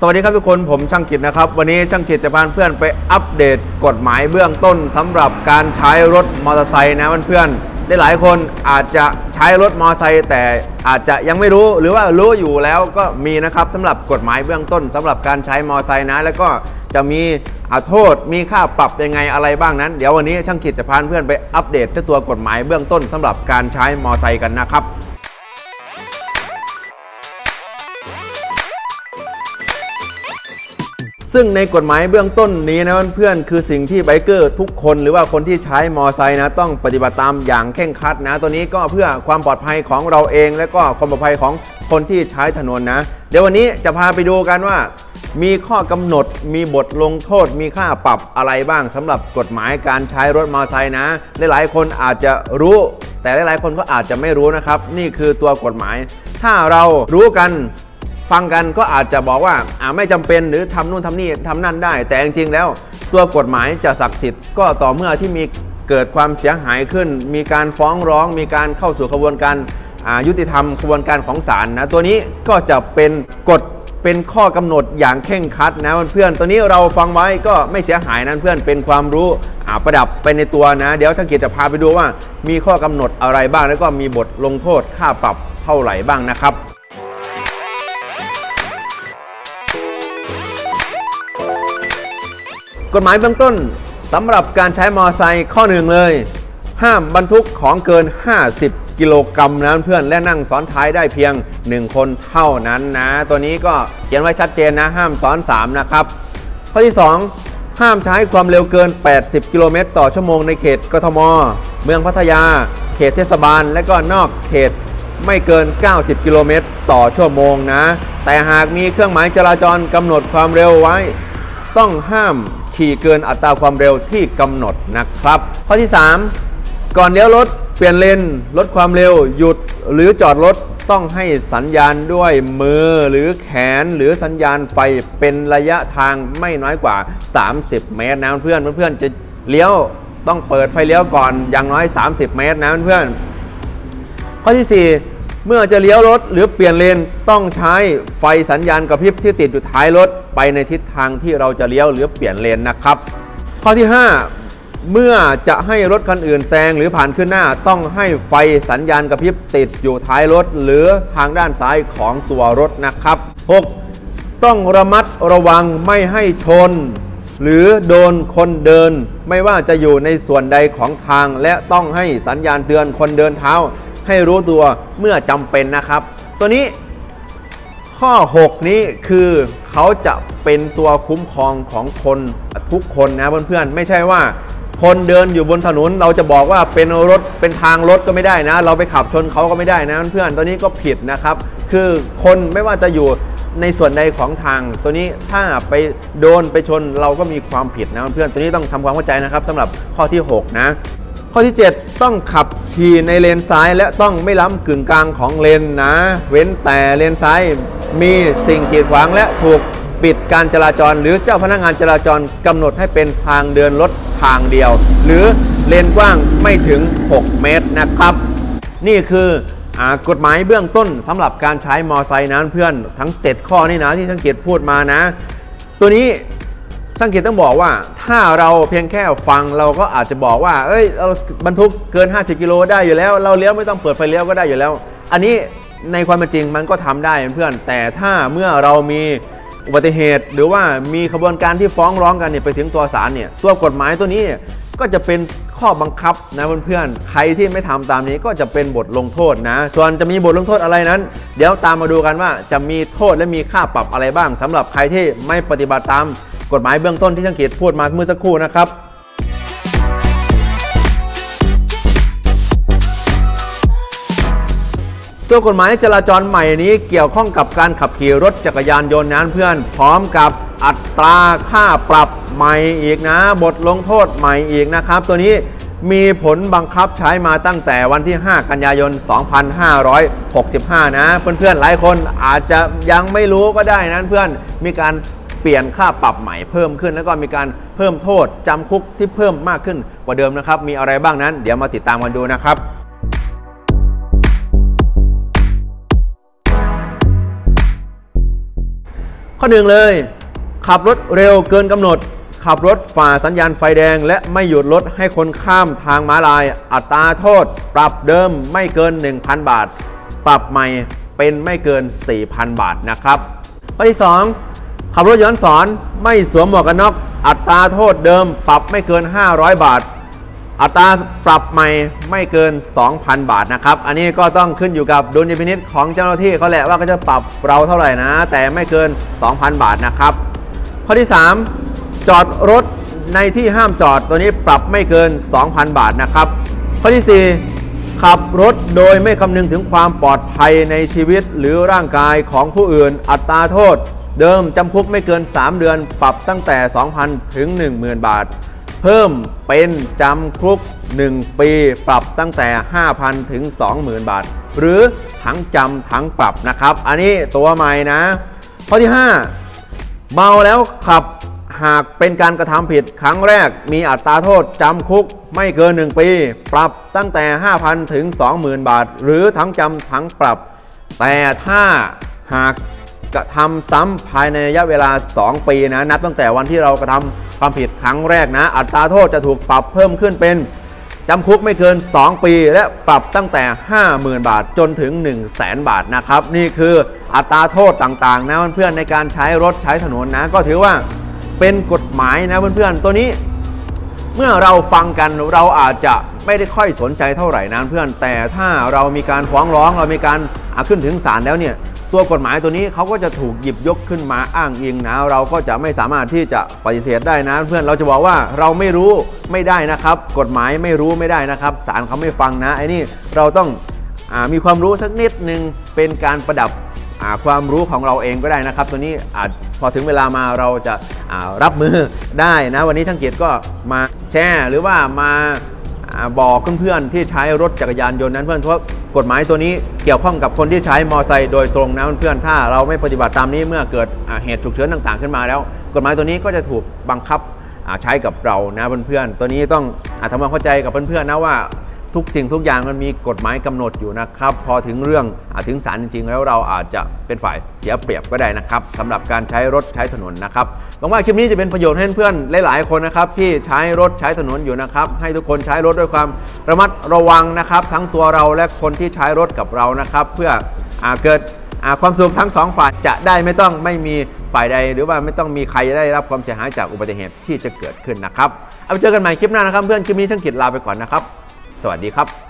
วัสดีครับทุกคนผมช่างกิจนะครับวันนี้ช่างกิจจะพาเพื่อนไปอัปเดตกฎหมายเบื้องต้นสำหรับการใช้รถมอเตอร์ไซค์นะเพื่อนๆได้หลายคนอาจจะใช้รถมอเตอร์ไซค์แต่อาจจะยังไม่รู้หรือว่ารู้อยู่แล้วก็มีนะครับสำหรับกฎหมายเบื้องต้นสำหรับการใช้มอเตอร์ไซค์นะแล้วก็จะมีโทษมีค่าปรับยังไงอะไรบ้างนั้นเดี๋ยววันนี้ช่างกิจจะพาเพื่อนไปอัปเดตตัวกฎหมายเบื้องต้นสำหรับการใช้มอเตอร์ไซค์กันนะครับซึ่งในกฎหมายเบื้องต้นนี้นะเพื่อนๆคือสิ่งที่ไบเกอร์ทุกคนหรือว่าคนที่ใช้มอเตอร์ไซค์นะต้องปฏิบัติตามอย่างเคร่งครัดนะตัวนี้ก็เพื่อความปลอดภัยของเราเองและก็ความปลอดภัยของคนที่ใช้ถนนนะเดี๋ยววันนี้จะพาไปดูกันว่ามีข้อกำหนดมีบทลงโทษมีค่าปรับอะไรบ้างสำหรับกฎหมายการใช้รถมอเตอร์ไซค์นะหลายๆคนอาจจะรู้แต่หลายๆคนก็อาจจะไม่รู้นะครับนี่คือตัวกฎหมายถ้าเรารู้กันฟังกันก็อาจจะบอกว่าไม่จำเป็นหรือทำนู่นทำนี่ทำนั่นได้แต่จริงๆแล้วตัวกฎหมายจะศักดิ์สิทธิ์ก็ต่อเมื่อที่มีเกิดความเสียหายขึ้นมีการฟ้องร้องมีการเข้าสู่กระบวนการยุติธรรมกระบวนการของศาลนะตัวนี้ก็จะเป็นกฎเป็นข้อกำหนดอย่างเคร่งครัดนะเพื่อนตัวนี้เราฟังไว้ก็ไม่เสียหายนะเพื่อนเป็นความรู้ประดับไปในตัวนะเดี๋ยวช่างกิจจะพาไปดูว่ามีข้อกำหนดอะไรบ้างแล้วก็มีบทลงโทษค่าปรับเท่าไหร่บ้างนะครับกฎหมายเบื้องต้นสำหรับการใช้มอเตอร์ไซค์ข้อหนึ่งเลยห้ามบรรทุกของเกิน50กิโลกรัมนะเพื่อนและนั่งซ้อนท้ายได้เพียง1คนเท่านั้นนะตัวนี้ก็เขียนไว้ชัดเจนนะห้ามซ้อน3นะครับข้อที่2ห้ามใช้ความเร็วเกิน80กิโลเมตรต่อชั่วโมงในเขตกทมเมืองพัทยาเขตเทศบาลและก็นอกเขตไม่เกิน90กิโลเมตรต่อชั่วโมงนะแต่หากมีเครื่องหมายจราจรกำหนดความเร็วไว้ต้องห้ามขี่เกินอัตราความเร็วที่กำหนดนะครับข้อที่3ก่อนเลี้ยวรถเปลี่ยนเลนลดความเร็วหยุดหรือจอดรถต้องให้สัญญาณด้วยมือหรือแขนหรือสัญญาณไฟเป็นระยะทางไม่น้อยกว่า30เมตรนะเพื่อนจะเลี้ยวต้องเปิดไฟเลี้ยวก่อนอย่างน้อย30เมตรนะเพื่อนข้อที่4เมื่อจะเลี้ยวรถหรือเปลี่ยนเลนต้องใช้ไฟสัญญาณกระพริบที่ติดอยู่ท้ายรถไปในทิศทางที่เราจะเลี้ยวหรือเปลี่ยนเลนนะครับข้อที่5เมื่อจะให้รถคันอื่นแซงหรือผ่านขึ้นหน้าต้องให้ไฟสัญญาณกระพริบติดอยู่ท้ายรถหรือทางด้านซ้ายของตัวรถนะครับ6ต้องระมัดระวังไม่ให้ชนหรือโดนคนเดินไม่ว่าจะอยู่ในส่วนใดของทางและต้องให้สัญญาณเตือนคนเดินเท้าให้รู้ตัวเมื่อจำเป็นนะครับตัวนี้ข้อ6นี้คือเขาจะเป็นตัวคุ้มครองของคนทุกคนนะเพื่อนๆไม่ใช่ว่าคนเดินอยู่บนถนนเราจะบอกว่าเป็นรถเป็นทางรถก็ไม่ได้นะเราไปขับชนเขาก็ไม่ได้นะเพื่อนๆตัวนี้ก็ผิดนะครับคือคนไม่ว่าจะอยู่ในส่วนใดของทางตัวนี้ถ้าไปโดนไปชนเราก็มีความผิดนะเพื่อนๆตัวนี้ต้องทำความเข้าใจนะครับสำหรับข้อที่6นะข้อที่7ต้องขับขี่ในเลนซ้ายและต้องไม่ล้ำกึ่งกลางของเลนนะเว้นแต่เลนซ้ายมีสิ่งกีดขวางและถูกปิดการจราจรหรือเจ้าพนักงานจราจรกำหนดให้เป็นทางเดินรถทางเดียวหรือเลนกว้างไม่ถึง6เมตรนะครับนี่คือกฎหมายเบื้องต้นสำหรับการใช้มอเตอร์ไซค์นะเพื่อนทั้ง7ข้อนี่นะที่ช่างกิจพูดมานะตัวนี้ช่างกิจต้องบอกว่าถ้าเราเพียงแค่ฟังเราก็อาจจะบอกว่าเราบรรทุกเกิน50กิโลได้อยู่แล้วเราเลี้ยวไม่ต้องเปิดไฟเลี้ยวก็ได้อยู่แล้วอันนี้ในความเป็นจริงมันก็ทำได้เพื่อนแต่ถ้าเมื่อเรามีอุบัติเหตุหรือว่ามีขบวนการที่ฟ้องร้องกันเนี่ยไปถึงตัวศาลเนี่ยตัวกฎหมายตัวนี้ก็จะเป็นข้อบังคับนะเพื่อนๆใครที่ไม่ทำตามนี้ก็จะเป็นบทลงโทษนะส่วนจะมีบทลงโทษอะไรนั้นเดี๋ยวตามมาดูกันว่าจะมีโทษและมีค่าปรับอะไรบ้างสำหรับใครที่ไม่ปฏิบัติตามกฎหมายเบื้องต้นที่ช่างกิจพูดมาเมื่อสักครู่นะครับตัวกฎหมายจราจรใหม่นี้เกี่ยวข้องกับการขับขี่รถจักรยานยนต์นั้นเพื่อนพร้อมกับอัตราค่าปรับใหม่อีกนะบทลงโทษใหม่อีกนะครับตัวนี้มีผลบังคับใช้มาตั้งแต่วันที่5กันยายน2565นะเพื่อนๆหลายคนอาจจะยังไม่รู้ก็ได้นะเพื่อนมีการเปลี่ยนค่าปรับใหม่เพิ่มขึ้นแล้วก็มีการเพิ่มโทษจำคุกที่เพิ่มมากขึ้นกว่าเดิมนะครับมีอะไรบ้างนั้นเดี๋ยวมาติดตามกันดูนะครับข้อข้อหนึ่งเลยขับรถเร็วเกินกำหนดขับรถฝ่าสัญญาณไฟแดงและไม่หยุดรถให้คนข้ามทางม้าลายอัตราโทษปรับเดิมไม่เกิน 1,000 บาทปรับใหม่เป็นไม่เกิน 4,000 บาทนะครับข้อที่2ขับรถย้อนสอนไม่สวมหมวกกันน็อกอัตราโทษเดิมปรับไม่เกิน500 บาทอัตราปรับใหม่ไม่เกิน 2,000 บาทนะครับอันนี้ก็ต้องขึ้นอยู่กับดุลยพินิจของเจ้าหน้าที่เขาแหละว่าก็จะปรับเราเท่าไหร่นะแต่ไม่เกิน 2,000 บาทนะครับข้อที่3จอดรถในที่ห้ามจอดตัวนี้ปรับไม่เกิน 2,000 บาทนะครับข้อที่4ขับรถโดยไม่คำนึงถึงความปลอดภัยในชีวิตหรือร่างกายของผู้อื่นอัตราโทษเดิมจำคุกไม่เกิน3 เดือนปรับตั้งแต่ 2,000 ถึง 10,000 บาทเพิ่มเป็นจำคุก1 ปีปรับตั้งแต่ 5,000 ถึง 20,000 บาทหรือทั้งจำทั้งปรับนะครับอันนี้ตัวใหม่นะข้อที่5เมาแล้วขับหากเป็นการกระทำผิดครั้งแรกมีอัตราโทษจำคุกไม่เกิน1 ปีปรับตั้งแต่ 5,000 ถึง 20,000 บาทหรือทั้งจำทั้งปรับแต่ถ้าหากกระทำซ้ำภายในระยะเวลา2 ปีนะนับตั้งแต่วันที่เรากระทำความผิดครั้งแรกนะอัตราโทษจะถูกปรับเพิ่มขึ้นเป็นจำคุกไม่เกิน2 ปีและปรับตั้งแต่ 50,000 บาทจนถึง 100,000 บาทนะครับนี่คืออัตราโทษต่างๆนะเพื่อนๆในการใช้รถใช้ถนนนะก็ถือว่าเป็นกฎหมายนะเพื่อนๆตัวนี้เมื่อเราฟังกันเราอาจจะไม่ได้ค่อยสนใจเท่าไหร่นะเพื่อนแต่ถ้าเรามีการฟ้องร้องเรามีการขึ้นถึงศาลแล้วเนี่ยตัวกฎหมายตัวนี้เขาก็จะถูกหยิบยกขึ้นมาอ้างอิงนะเราก็จะไม่สามารถที่จะปฏิเสธได้นะเพื่อนเราจะบอกว่าเราไม่รู้ไม่ได้นะครับกฎหมายไม่รู้ไม่ได้นะครับศาลเขาไม่ฟังนะไอ้นี่เราต้องมีความรู้สักนิดนึงเป็นการประดับความรู้ของเราเองก็ได้นะครับตัวนี้พอถึงเวลามาเราจะรับมือได้นะวันนี้ทั้งเกียรติก็มาแชร์หรือว่ามาบอกเพื่อนๆที่ใช้รถจักรยานยนต์นั้นเพื่อนเพราะกฎหมายตัวนี้เกี่ยวข้องกับคนที่ใช้มอเตอร์ไซค์โดยตรงนะเพื่อนๆถ้าเราไม่ปฏิบัติตามนี้เมื่อเกิดเหตุฉุกเฉินต่างๆขึ้นมาแล้วกฎหมายตัวนี้ก็จะถูกบังคับใช้กับเรานะเพื่อนๆตัวนี้ต้องทำความเข้าใจกับเพื่อนๆนะว่าทุกสิ่งทุกอย่างมันมีกฎหมายกำหนดอยู่นะครับพอถึงเรื่องถึงศาลจริงๆแล้วเราอาจจะเป็นฝ่ายเสียเปรียบก็ได้นะครับสำหรับการใช้รถใช้ถนนนะครับหวังว่าคลิปนี้จะเป็นประโยชน์ให้เพื่อนหลายๆคนนะครับที่ใช้รถใช้ถนนอยู่นะครับให้ทุกคนใช้รถด้วยความระมัดระวังนะครับทั้งตัวเราและคนที่ใช้รถกับเรานะครับเพื่อเกิดความสุขทั้ง2 ฝ่ายจะได้ไม่มีฝ่ายใดหรือว่าไม่ต้องมีใครได้รับความเสียหายจากอุบัติเหตุที่จะเกิดขึ้นนะครับเอาไปเจอกันใหม่คลิปหน้านะครับเพื่อนคลิปนี้ทั้งกิจลาไปก่อนนะครับสวัสดีครับ